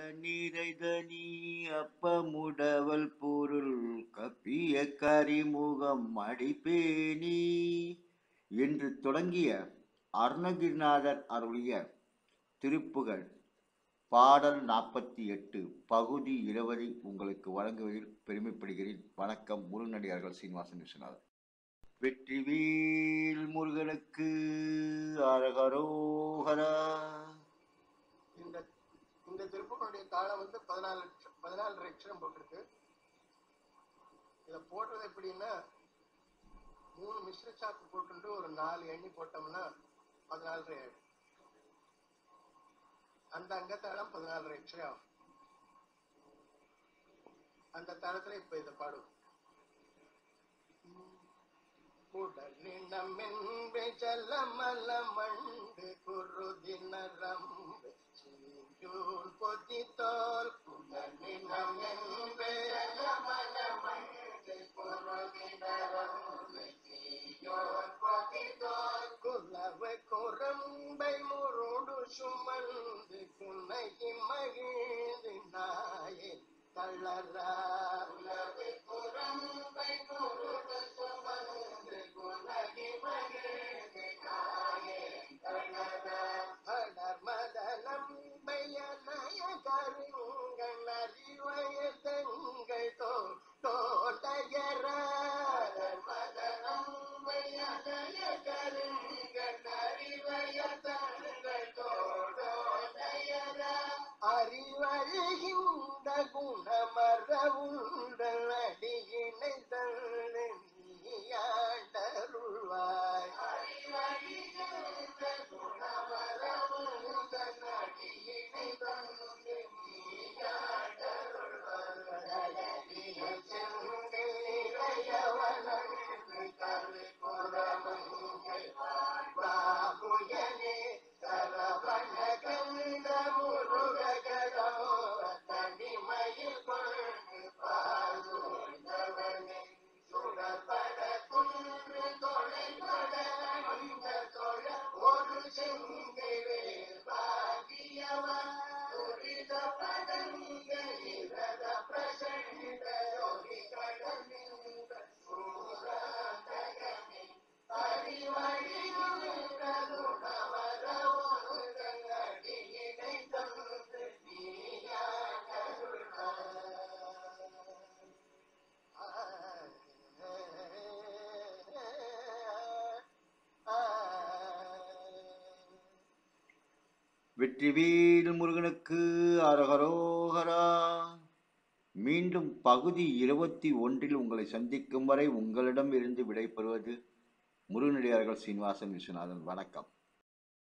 நிறைதனி அப்பமுடவல் பொருள் கப்பிய கரிமுகம் அடிப்பேணி என்று தொடங்கிய அருணகிரிநாதர் அருளிய திருப்புகழ் பாடல் 48 பகுதி 20 உங்களுக்கு வழங்குவதில் பெருமைப்படுகிறேன். வணக்கம். முருகனடியார்கள் சீனிவாசன் விஸ்வநாதன். வெற்றிவேல் முருகனுக்கு அரகரோகரா. இந்த திருப்புகளுடைய தாளம் 14 அக்ஷரம் போட்டிருக்கு. இதை போடுறது எப்படின்னா 3 மிஸ்ர சாக்கு போட்டு ஒரு 4 எண்ணி போட்டோம்னா 14 ஆயிடும். அந்த அங்கத்தாளம் 14 அக்ஷரம். அந்த தாளத்துல இப்ப இதை பாடும். உடலினமென்பே ஜலமல மண்டு குருதினரம்பு சீயூல் பொதித்தோல் உடலினமென்பே ஜலமல மண்டு குருதினரம்பு சீயூல் பொதித்தோல் குலவை குரம்பை முருடு சுமந்து குனைகி மகிழ்ந்து நாயே தள்ளரா குலவை குரம்பை முருடு சுமந்து குனைகி மகிழ்ந்து நாயே தள்ளரா அடர் மதனம் பையனய கருங்கள் அறிவய தங்கள் தோட்டயரா அடர் மதனம் பையனய கருங்கள் அறிவய தங்கள் தோட்டயரா அறிவழுகின்ற குணமர உண்டல் அடியினை தள்ளு நீயாண்டருள்வாய் அறிவழுகின்ற குணமர உண்டல் அடியினை தள்ளு நீயாண்டருள்வாய் செங்கல் நிறையவனன்று கரு புறமங்கை வாழ்வாமுயனே சரவண கந்த முருககரோ தனிமயில் கொண்டு பாதுண்டவனே சுடற்பட குன்று தொலைபட அந்த தொழ ஒரு செங்கவே பாகியவா துரித பதங்கரத பிரசண்ட யோகி கடந்த சூராந்தகமே அறிவழி வெற்றிவேல் முருகனுக்கு அரகரோகரா. மீண்டும் பகுதி 21 உங்களை சந்திக்கும் வரை உங்களிடம் இருந்து விடைபெறுவது முருகனடியார்கள் சீனிவாசன் விஸ்வநாதன். வணக்கம்.